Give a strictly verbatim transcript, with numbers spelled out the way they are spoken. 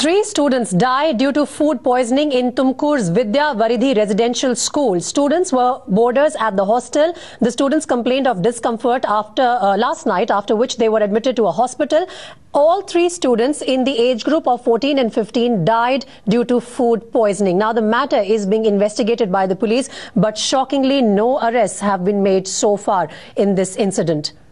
Three students died due to food poisoning in Tumkur's Vidya Varidhi residential school. Students were boarders at the hostel. The students complained of discomfort after uh, last night, after which they were admitted to a hospital. All three students in the age group of fourteen and fifteen died due to food poisoning. Now, the matter is being investigated by the police, but shockingly, no arrests have been made so far in this incident.